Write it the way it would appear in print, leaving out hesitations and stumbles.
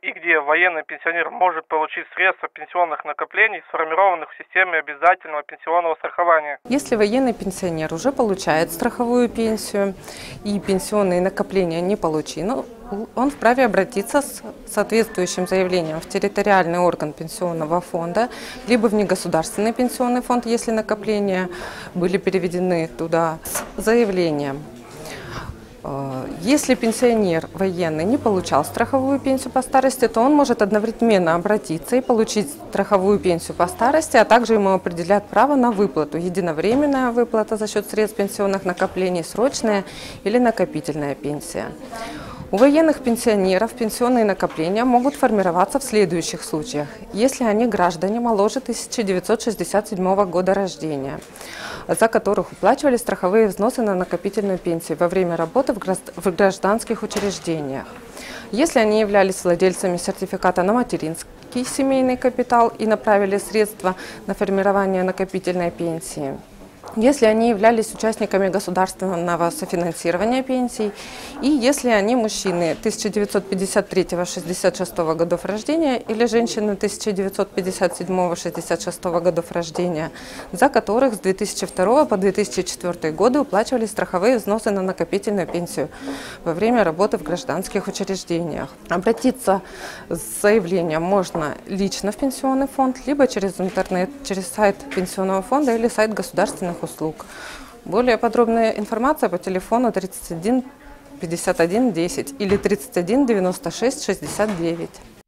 и где военный пенсионер может получить средства пенсионных накоплений, сформированных в системе обязательного пенсионного страхования? Если военный пенсионер уже получает страховую пенсию и пенсионные накопления не получил, он вправе обратиться с соответствующим заявлением в территориальный орган пенсионного фонда, либо в негосударственный пенсионный фонд, если накопления были переведены туда, с заявлением. Если пенсионер военный не получал страховую пенсию по старости, то он может одновременно обратиться и получить страховую пенсию по старости, а также ему определят право на выплату. Единовременная выплата за счет средств пенсионных накоплений, срочная или накопительная пенсия. У военных пенсионеров пенсионные накопления могут формироваться в следующих случаях, если они граждане моложе 1967 года рождения, за которых уплачивали страховые взносы на накопительную пенсию во время работы в гражданских учреждениях. Если они являлись владельцами сертификата на материнский семейный капитал и направили средства на формирование накопительной пенсии. Если они являлись участниками государственного софинансирования пенсий, и если они мужчины 1953-66 годов рождения или женщины 1957-66 годов рождения, за которых с 2002 по 2004 годы уплачивали страховые взносы на накопительную пенсию во время работы в гражданских учреждениях. Обратиться с заявлением можно лично в пенсионный фонд, либо через интернет, через сайт пенсионного фонда или сайт государственных услуг. Более подробная информация по телефону 31 51 10 или 31 96 69.